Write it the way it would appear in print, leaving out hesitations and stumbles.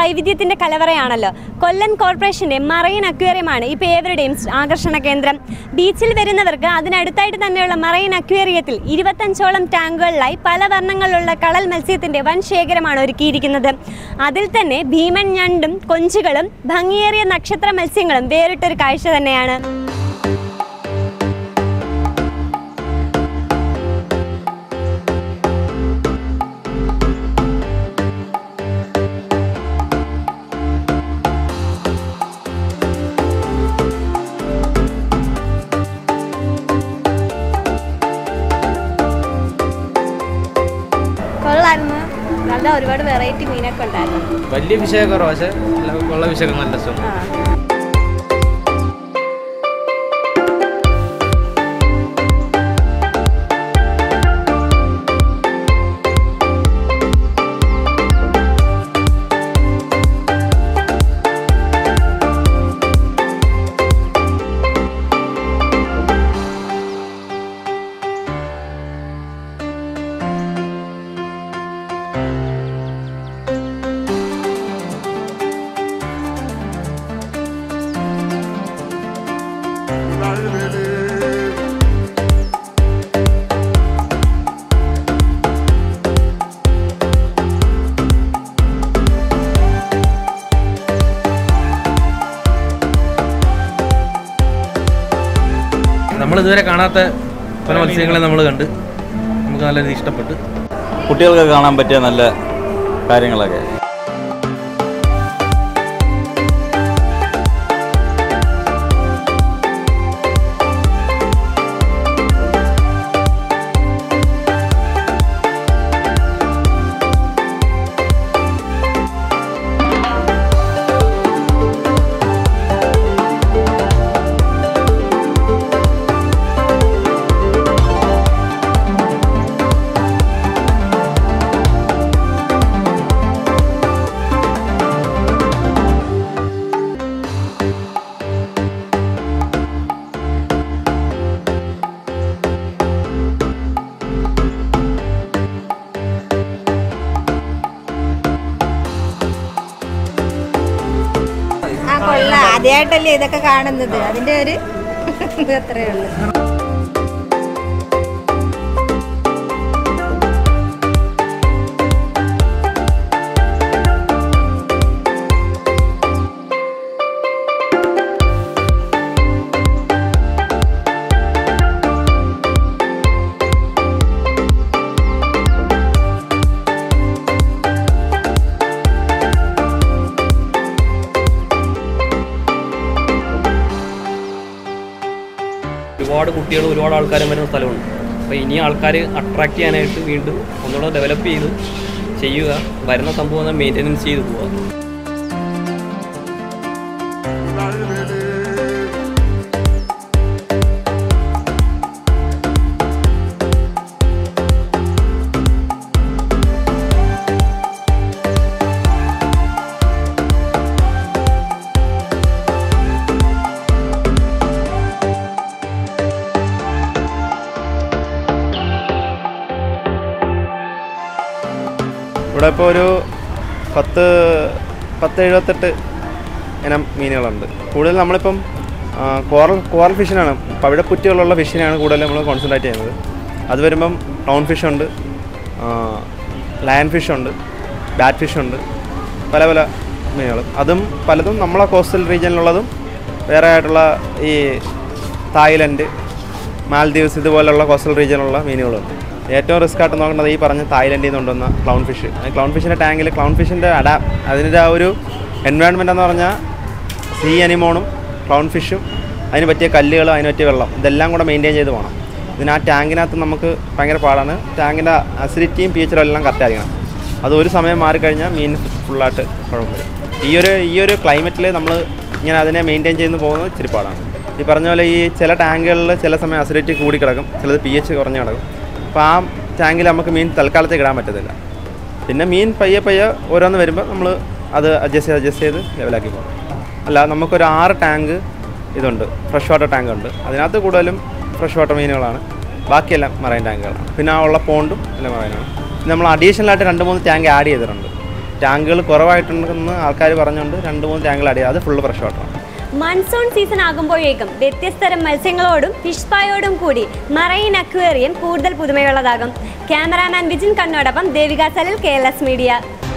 വൈവിധ്യത്തിൻ്റെ കലവറയാണല്ലോ. കൊല്ലം കോർപ്പറേഷൻ്റെ മറൈൻ അക്വേറിയമാണ് ഇപ്പോൾ ഏവരുടെയും ആകർഷണ കേന്ദ്രം. ബീച്ചിൽ വരുന്നവർക്ക് അതിനടുത്തായിട്ട് തന്നെയുള്ള മറൈൻ അക്വേറിയത്തിൽ 25ഓളം ടാങ്കുകളിലായി പല വർണ്ണങ്ങളിലുള്ള കടൽ മത്സ്യത്തിൻ്റെ വൻ ശേഖരമാണ് ഒരുക്കിയിരിക്കുന്നത്. അതിൽ തന്നെ ഭീമൻ ഞണ്ടും കൊഞ്ചുകളും ഭംഗിയേറിയ നക്ഷത്ര മത്സ്യങ്ങളും വേറിട്ടൊരു കാഴ്ച തന്നെയാണ്. നല്ല ഒരുപാട് വെറൈറ്റി മീനൊക്കെ ഉണ്ടായിരുന്നു. വലിയ വിഷയമൊക്കെ കുറവ്, പക്ഷേ ഉള്ള വിഷയമൊക്കെ നല്ല രസം. നമ്മളിതുവരെ കാണാത്ത പല മത്സ്യങ്ങളെ നമ്മൾ കണ്ട് നമുക്ക് നല്ല രീതിയിൽ ഇഷ്ടപ്പെട്ടു. കുട്ടികൾക്ക് കാണാൻ പറ്റിയ നല്ല കാര്യങ്ങളൊക്കെ. ആദ്യമായിട്ടല്ലേ ഇതൊക്കെ കാണുന്നത്, അതിൻ്റെ ഒരു അത്രയേ ഉള്ളൂ. ഒരുപാട് കുട്ടികൾ, ഒരുപാട് ആൾക്കാരും വരുന്ന സ്ഥലമുണ്ട്. അപ്പോൾ ഇനി ആൾക്കാർ അട്രാക്ട് ചെയ്യാനായിട്ട് വീണ്ടും ഒന്നുകൂടെ ഡെവലപ്പ് ചെയ്ത് ചെയ്യുക, വരുന്ന സംഭവം മെയിൻ്റെനൻസ് ചെയ്ത് പോവുക. ഇവിടെ ഇപ്പോൾ ഒരു 10-78 ഇനം മീനുകളുണ്ട്. കൂടുതൽ നമ്മളിപ്പം കോറൽ ഫിഷിനാണ്, പവിഴപ്പുറ്റുകളുള്ള ഫിഷിനാണ് കൂടുതൽ നമ്മൾ കോൺസെൻട്രേറ്റ് ചെയ്യുന്നത്. അത് വരുമ്പം ക്ലൗൺ ഫിഷുണ്ട്, ലയൺ ഫിഷുണ്ട്, ബാറ്റ് ഫിഷുണ്ട്, പല പല മീനുകൾ. അതും പലതും നമ്മളെ കോസ്റ്റൽ റീജിയനിലുള്ളതും വേറെ ആയിട്ടുള്ള ഈ തായ്ലൻഡ്, മാൽദീവ്സ് ഇതുപോലുള്ള കോസ്റ്റൽ റീജിയനിലുള്ള മീനുകളുണ്ട്. ഏറ്റവും റിസ്ക് ആയിട്ട് നോക്കേണ്ടത് ഈ പറഞ്ഞ തായ്ലൻഡിൽ നിന്ന് കൊണ്ടുവന്ന ക്ലൗൺ ഫിഷ്. ക്ലൗൺ ഫിഷിൻ്റെ ടാങ്കിൽ ക്ലൗൺ ഫിഷിൻ്റെ അതിൻ്റെ ആ ഒരു എൻവയോൺമെൻ്റ് എന്ന് പറഞ്ഞാൽ സീ അനിമോണും ക്ലൗൺ ഫിഷും അതിന് പറ്റിയ കല്ലുകൾ, അതിന് പറ്റിയ വെള്ളം, ഇതെല്ലാം കൂടെ മെയിൻറ്റെയിൻ ചെയ്ത് പോകണം. ഇതിന് ആ ടാങ്കിനകത്ത് നമുക്ക് ഭയങ്കര പാടാണ്. ടാങ്കിൻ്റെ അസിഡിറ്റിയും pH എല്ലാം കറക്റ്റ് ആയിരിക്കണം. അത് ഒരു സമയം മാറിക്കഴിഞ്ഞാൽ മീൻ ഫുള്ളായിട്ട് കുഴപ്പം വരും. ഈ ഒരു ക്ലൈമറ്റിൽ നമ്മൾ ഇങ്ങനെ അതിനെ മെയിൻറ്റെയിൻ ചെയ്ത് പോകുന്നത് ഇച്ചിരി പാടാണ്. ഈ പറഞ്ഞ പോലെ ഈ ചില ടാങ്കുകളിൽ ചില സമയം അസിഡിറ്റി കൂടി കിടക്കും, ചിലത് pH കുറഞ്ഞ് കിടക്കും. അപ്പോൾ ആ ടാങ്കിൽ നമുക്ക് മീൻ തൽക്കാലത്തേക്ക് ഇടാൻ പറ്റത്തില്ല. പിന്നെ മീൻ പയ്യെ ഓരോന്ന് വരുമ്പോൾ നമ്മൾ അത് അഡ്ജസ്റ്റ് ചെയ്ത് ലെവലാക്കി പോകും. അല്ല, നമുക്കൊരു 6 ടാങ്ക് ഇതുണ്ട്, ഫ്രഷ് വാട്ടർ ടാങ്ക് ഉണ്ട്. അതിനകത്ത് കൂടുതലും ഫ്രഷ് വാട്ടർ മീനുകളാണ്, ബാക്കിയെല്ലാം മറൈൻ ടാങ്കുകളാണ്. പിന്നെ ആ ഉള്ള പോണ്ടും എല്ലാം മറൈനാണ്. പിന്നെ നമ്മൾ അഡീഷണലായിട്ട് 2-3 ടാങ്ക് ആഡ് ചെയ്തിട്ടുണ്ട്. ടാങ്കുകൾ കുറവായിട്ടുണ്ടെന്ന് ആൾക്കാർ പറഞ്ഞുകൊണ്ട് 2-3 ടാങ്കുകൾ ആഡ് ചെയ്യുക. അത് ഫുള്ള് ഫ്രഷ് വാട്ടറാണ്. മൺസൂൺ സീസൺ ആകുമ്പോഴേക്കും വ്യത്യസ്തതരം മത്സ്യങ്ങളോടും ഫിഷ് പായോടും കൂടി മറൈൻ അക്വേറിയം കൂടുതൽ പുതുമയുള്ളതാകും. ക്യാമറാമാൻ വിജിൻ കണ്ണോടൊപ്പം ദേവിക സലിൽ, KLS മീഡിയ.